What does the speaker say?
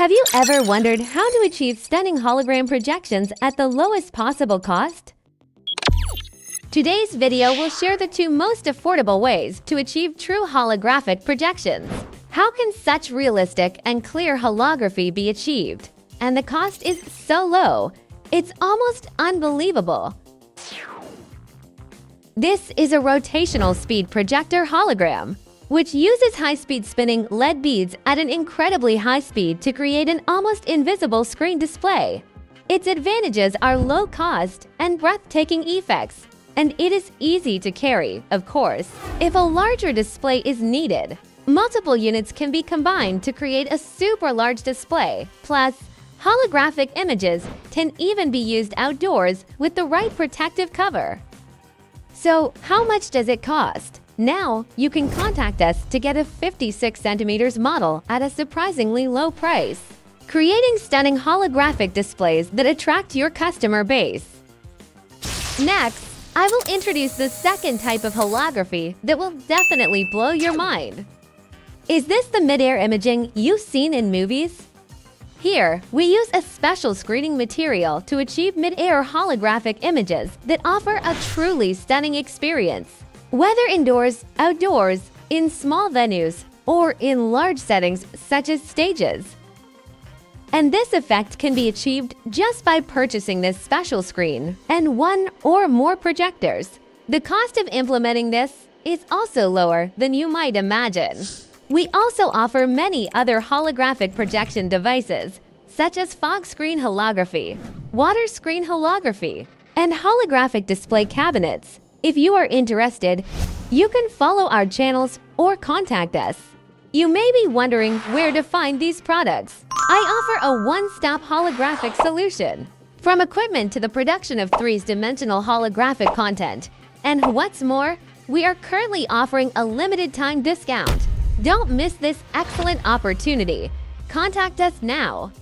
Have you ever wondered how to achieve stunning hologram projections at the lowest possible cost? Today's video will share the two most affordable ways to achieve true holographic projections. How can such realistic and clear holography be achieved? And the cost is so low, it's almost unbelievable. This is a rotational speed projector hologram, which uses high-speed spinning LED beads at an incredibly high speed to create an almost invisible screen display. Its advantages are low cost and breathtaking effects, and it is easy to carry, of course. If a larger display is needed, multiple units can be combined to create a super large display. Plus, holographic images can even be used outdoors with the right protective cover. So, how much does it cost? Now, you can contact us to get a 56 cm model at a surprisingly low price, creating stunning holographic displays that attract your customer base. Next, I will introduce the second type of holography that will definitely blow your mind. Is this the mid-air imaging you've seen in movies? Here, we use a special screening material to achieve mid-air holographic images that offer a truly stunning experience. Whether indoors, outdoors, in small venues, or in large settings such as stages. And this effect can be achieved just by purchasing this special screen and one or more projectors. The cost of implementing this is also lower than you might imagine. We also offer many other holographic projection devices, such as fog screen holography, water screen holography, and holographic display cabinets. If you are interested, you can follow our channels or contact us. You may be wondering where to find these products. I offer a one-stop holographic solution, from equipment to the production of three-dimensional holographic content. And what's more, we are currently offering a limited-time discount. Don't miss this excellent opportunity. Contact us now.